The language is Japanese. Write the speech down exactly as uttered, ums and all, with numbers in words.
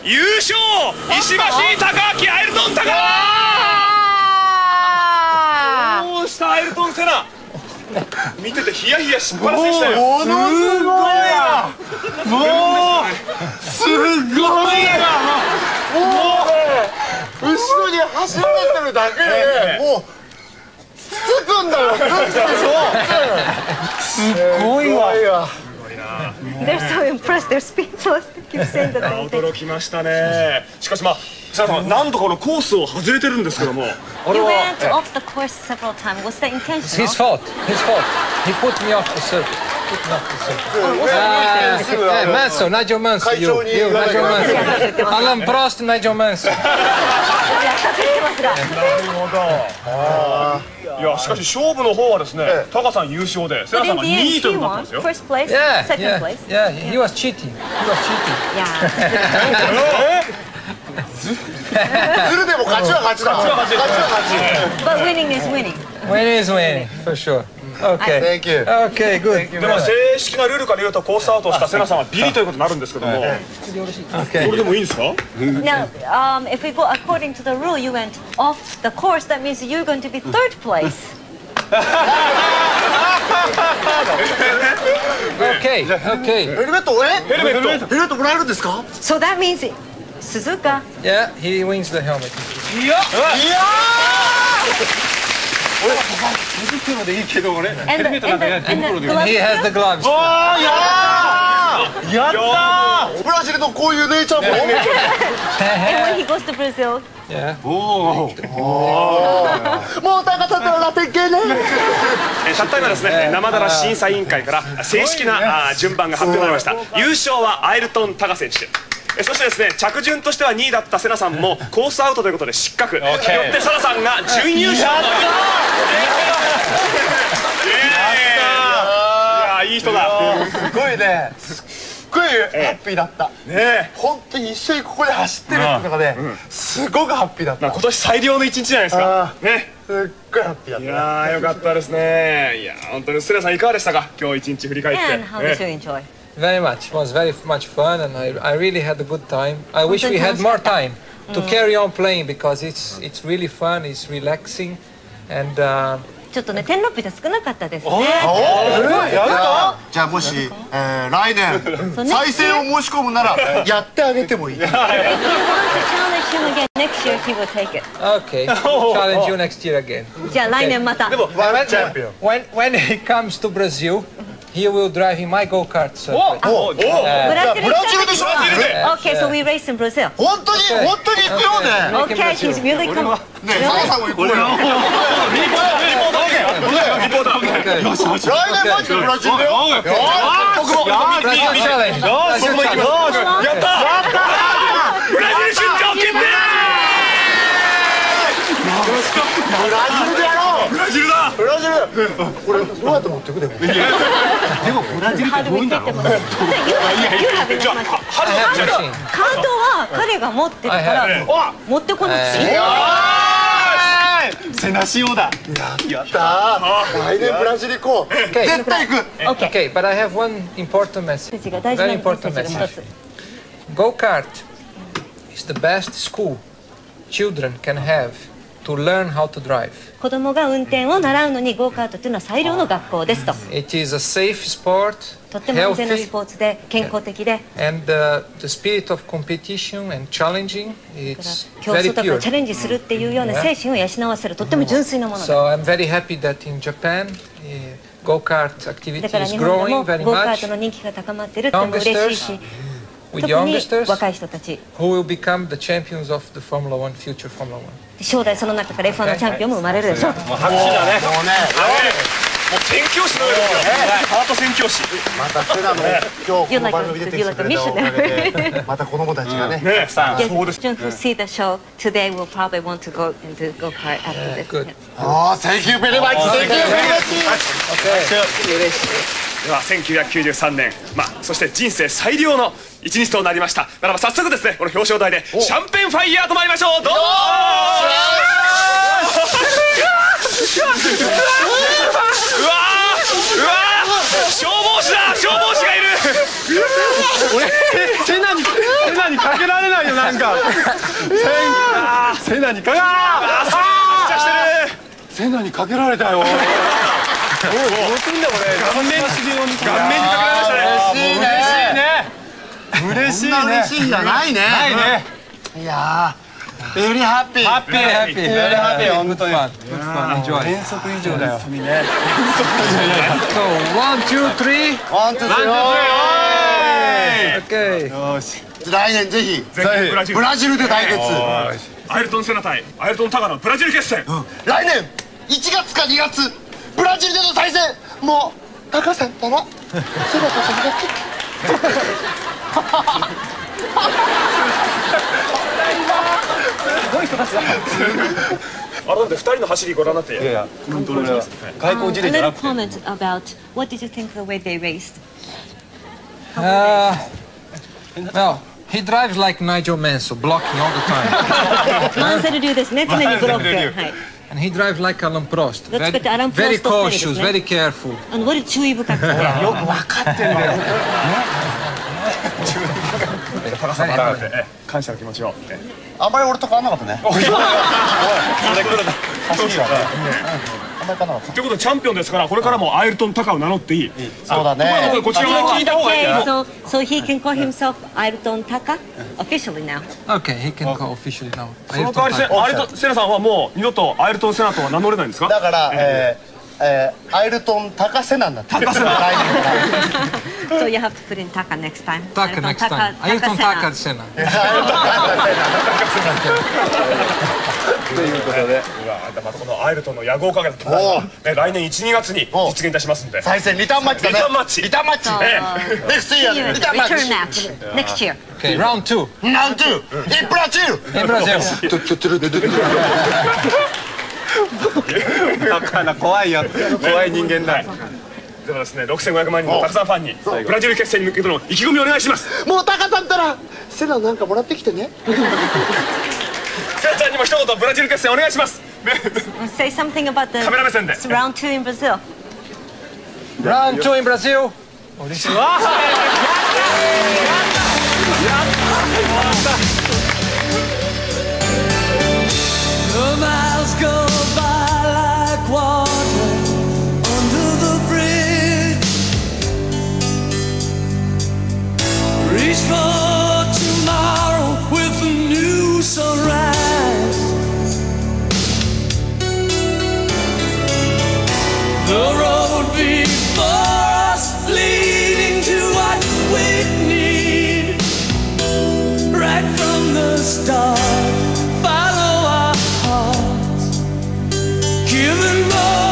優勝石橋貴明、アイルトン高明。どうしたアイルトンセナ。見ててヒヤヒヤしっぱなしでしたよ。 ものすごいな。もうすごいな。もう後ろに走られてるだけでもうつくんだよ。すごいわ。 They're so impressed. They're speechless. They keep saying that. 驚きましたね。しかしまあさん何度かこのコースを外れてるんですけども、あれ You は went off the course several times. Was that intentional? It's his fault. His fault. He put me off the circuit. Put me off the circuit. Uh, Manso, Nigel Manso. You, you, Nigel Manso. Alan Prost, Nigel Manso. いやしかし勝負の方はですね、タカさん優勝でセナさんがにいということなんですよ。 First place, Yeah, second yeah, place. yeah. He was cheating. He was cheating. Yeah. ズルでも勝ちは勝ちだ。勝ちは勝ち。 But winning is winning. Winning is winning, for sure. Okay. Thank you. Okay, good. でも正式なルールから言うとコースアウトしたセナさんはビリということになるんですけども、これでもいいんですか？ Now, um, if we go according to the rule, you went off the course. That means you're going to be third place. Okay, okay. ヘルメットえ？ ヘルメットヘルメットもらえるんですか？ So that means Suzuka. Yeah, he wins the helmet. いやいや俺は手袋でいいけど俺ヘ And ル the, メットなん and か the, and the And gloves. he has the gloves. ーやーやったー。ブラジルのこういう姉ちゃんも。 And when he goes to Brazil. Yeah. もうタカさんとラテン系ね。 たった今ですね、生だら審査委員会から正式なあ順番が発表されました。優勝はアイルトン・タカ選手。えそしてですね、着順としてはにいだったセナさんもコースアウトということで失格。よってサナさんが準優勝。いやいい人だ。 すごいね。すっごいハッピーだった。 ね本当に一緒にここで走ってるっていうのがね、すごくハッピーだった。 今年最良の一日じゃないですか。ね。 すっごいハッピーだった。 いやーよかったですね。いや本当にセナさんいかがでしたか？今日一日振り返って。 And how did you enjoy? Very much. It was very much fun, and I, I really had a good time. I wish we had more time to carry on playing because it's it's really fun. It's relaxing, and. Uh, ちょっとね、天禄日で少なかったですね。 じゃあもし来年再戦を申し込むならやってあげてもいい。 If you want to challenge him again next year, he will take it. okay, challenge you next year again. じゃあ来年また。 ワールドチャンピオン。 When when he comes to Brazil, he will drive in my go-kart circuit. おお。ブラジルでしょ。 Okay, so we race in Brazil. 本当に本当に行くよね。 Okay, he's really coming. ねえ、サナさんも行こうよ。来年マジでブラジルだよ。 Brazil challenge. Brazil challenge. やったブラジル出張決定。 ブラジルでやろう。 ブラジルだ。 ブラジル。これどうやって持ってくでも。でもブラジルって遠いんだろ。 You have enough money. カートは彼が持ってるから持ってこなくていい。 セナ仕様だ。やったー。来年ブラジル行こう。絶対行く。 Okay, but I have one important message. が大事な Very メッセ important ージが一 message. つ。 Go-kart is the best school children can have to learn how to drive. 子供が運転を習うのにゴーカートというのは最良の学校ですと。 It is a safe sport, とっても安全なス healthy, ポーツで健康的で、 and uh, the spirit of competition and challenging, it's 競 very 争とか pure. チャレンジするっていうような精神を養わせるとっても純粋なものだ。 So I'm very happy that in Japan, uh, go-kart だ activity から is 日本でも growing very ゴーカー much トの人気が高まっているっても嬉しいし、 with 特に youngsters 若い人たち、 who will become the champions of the Formula One, future Formula One. 将来その中から エフワン のチャンピオンも生まれるでしょう。 拍手だね。もう宣教師のようですよ。ハート宣教師。 またセナの今日この番組出てきてくれたおかげでまた子供たちがね。 ね、そうです。 Just to see the show today, will probably want to go into go kart after this. Good. ああ、Thank you very much. Thank you very much. ではせんきゅうひゃくきゅうじゅうさんねん、まあそして人生最良の一日となりました。ならば早速ですね、この表彰台でシャンペンファイヤーと参りましょう。どうぞ。うわーうわー消防士だ、消防士がいる。う俺セナにセナにかけられないよなんか。セナにかけられない。セナにかけられたよ。おいどうすんだ俺。顔面顔面にかけられましたね。嬉しいね。嬉しいね。嬉しいんじゃないね。ないね。いやー、ベリーハッピー。ハッピーハッピー。ベリーハッピー本当に。変則以上だよ。本当にね。 So one, two, three. One, two, three. Okay. よし。来年ぜひブラジルブラジルで対決。 アイルトン・セナ対アイルトン・タカのブラジル決戦。 来年いちがつかにがつブラジルでの対戦。もうタカさんたらセナとさんだけ。 改めてふたりの走りご覧になって。いやいや、 外交事例じゃなくて。 A little comment about what did you think of the way they raced? Uh, well, he drives like Nigel Mansell, blocking all the time. マンセル流ですね。常にブロック。はい。 And he drives like Alan Prost. どっちかってアラン・プロ Very ストスタイルです cautious, ね。 very careful. あの割と注意深くて。 よく分かってんだよ。 タカさん改めて感謝の気持ちを。 あんまり俺と変わんなかったね。おい、それ来るな。走りはね。あんまり変わんなかった。 ということでチャンピオンですから、これからもアイルトン・タカを名乗っていい。 そうだね。 こちらも聞いた方がいい。 Okay, so so he can call himself Ayrton Taka officially now. Okay, he can go officially now. その代わりアイルトン・セナさんはもう二度とアイルトン・セナとは名乗れないんですか。 だからええアイルトンタカセナになって。タカセナ。来年から。 So you have to put in Taka next time. Taka next time. Ayrton Taka Senna. ということで。 またこのアイルトンの野望をかけた戦いが来年いち、にがつに実現いたしますんで。 再戦リターンマッチだね。 リターンマッチ。 リターンマッチ。ネクストイヤーリターンマッチ。 Return match next year. Okay, round two. なんとイブラジル。 In Brazil. だから怖いよ。怖い人間だ。 ではですね、ろくせんごひゃくまんにんのタカさんファンにブラジル決戦に向けての意気込みをお願いします。 もうタカさんったらセナなんかもらってきてね。 セナちゃんにも一言ブラジル決戦お願いします。 Say something about the カメラ目線で。 round two in Brazil. Round two in Brazil. 嬉しい。わあ。 The miles go by like water under the bridge. Reach for tomorrow with a new sunrise. The road before us leading to what we need. Right from the start, follow our hearts, giving more.